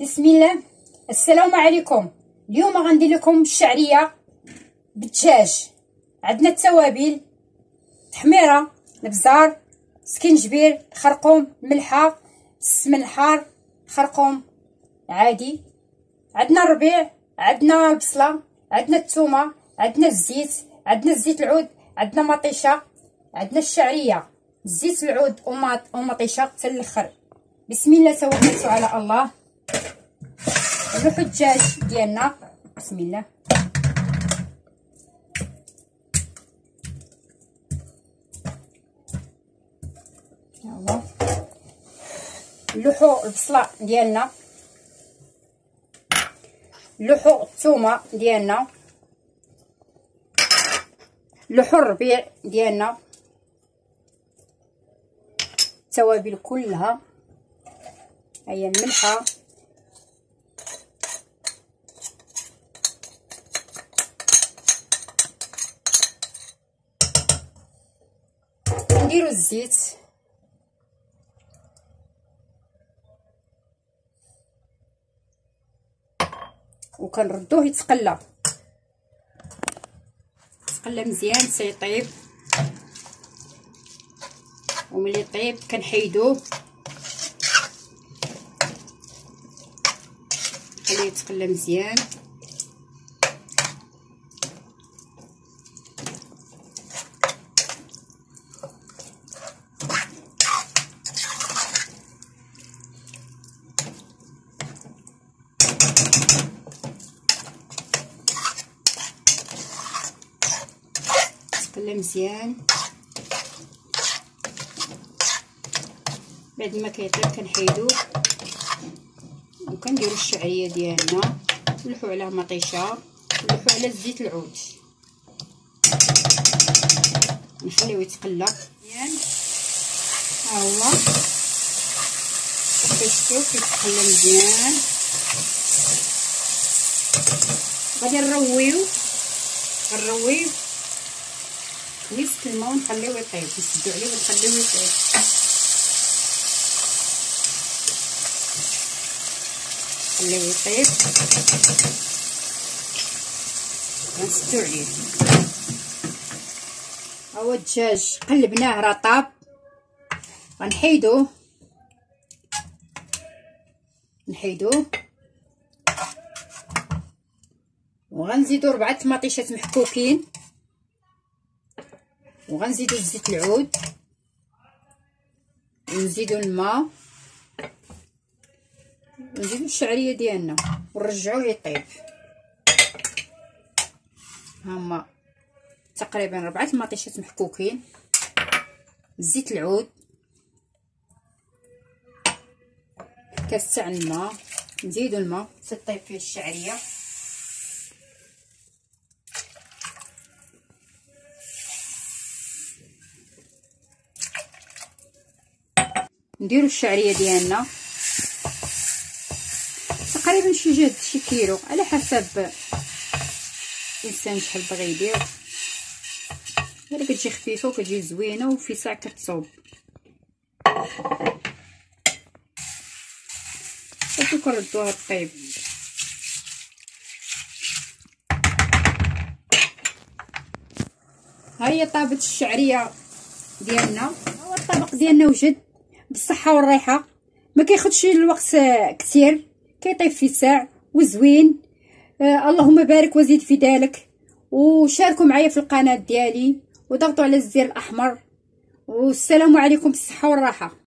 بسم الله. السلام عليكم. اليوم غندير لكم الشعريه بالدجاج. عندنا التوابل: تحميره، الابزار، سكينجبير، خرقوم، ملحه، السمن الحار، خرقوم عادي، عندنا الربيع، عندنا البصله، عندنا الثومه، عندنا الزيت، عندنا الزيت العود، عندنا مطيشه، عندنا الشعريه، زيت العود ومطيشه حتى الاخر. بسم الله توكلت على الله. نلوحو الدجاج ديالنا. بسم الله. هاهو نلوحو البصله ديالنا، نلوحو الثومه ديالنا، نلوحو الربيع ديالنا، التوابل كلها. هيا الملحه، نديرو الزيت، وكنردوه يتقلى مزيان تيطيب. وملي يطيب كنحيدوه خليه يتقلى مزيان. تقلى مزيان. بعد ما كيطيب كنحيدوه وكنديروا الشعريه ديالنا، نلوحو على مطيشه، نلوحو على الزيت العود، نخليوه يتقلى مزيان. ها هو كتشوفوا كيتقلى مزيان. غادي نرويو نصف الماء ونخليوه يطيب، نسدو عليه ونخليوه يطيب. خليوه يطيب غنسدو عليه. هو الدجاج قلبناه راه طاب، غنحيدوه وغنزيدو 4 طماطيشات محكوكين، وغنزيدو الزيت العود، ونزيدو الماء، ونزيدو الشعريه ديالنا ونرجعوه يطيب. هما تقريبا 4 طماطيشات محكوكين، الزيت العود، كاس تاع الماء، نزيدو الماء تطيب فيه الشعريه. نديرو الشعريه ديالنا تقريبا شي جهد شي كيلو على حسب الانسان شحال بغى يدير. غير كتجي خفيفه وكتجي زوينه وفي ساعه كتصوب. صافي كنردوها طيب. ها هي طابت الشعريه ديالنا. هو الطبق ديالنا وجد بالصحه والراحه، ما كياخذش الوقت كثير، كيطيب في ساعه وزوين. اللهم بارك وزيد في ذلك. وشاركوا معايا في القناه ديالي وضغطوا على الزر الاحمر. والسلام عليكم بالصحه والراحه.